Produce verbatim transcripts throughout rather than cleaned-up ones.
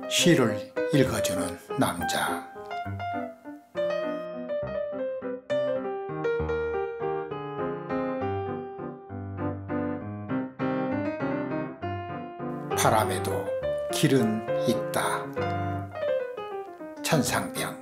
시를 읽어주는 남자. 바람에도 길은 있다. 천상병.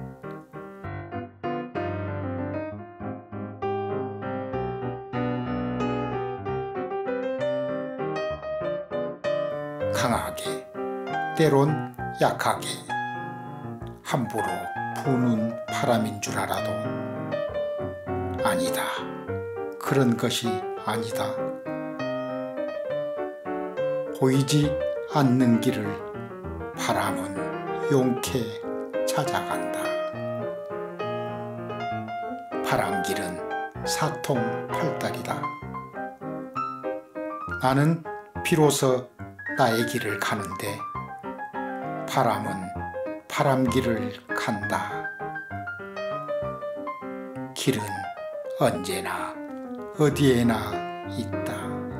강하게, 때론 약하게, 함부로 부는 바람인 줄 알아도 아니다. 그런 것이 아니다. 보이지 않는 길을 바람은 용케 찾아간다. 바람길은 사통팔달이다. 나는 비로소 나의 길을 가는데 바람은 바람길을 간다. 길은 언제나 어디에나 있다.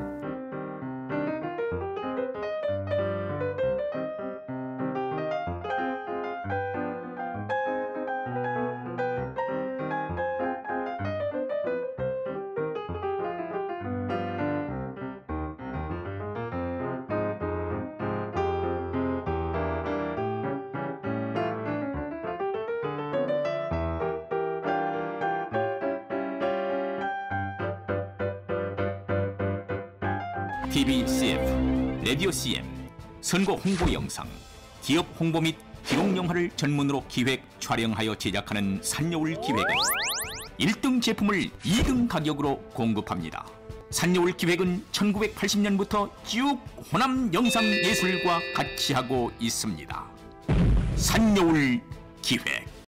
티비 씨에프, 라디오 씨엠, 선거 홍보 영상, 기업 홍보 및 기록 영화를 전문으로 기획, 촬영하여 제작하는 산여울 기획은 일 등 제품을 이 등 가격으로 공급합니다. 산여울 기획은 천구백팔십 년부터 쭉 호남 영상예술과 같이 하고 있습니다. 산여울 기획.